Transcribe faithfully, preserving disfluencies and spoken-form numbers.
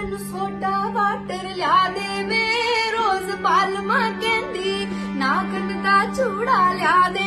मैनू soda water लिया दे वे रोज पालमा कहंदी नाखन दा चूड़ा लिया दे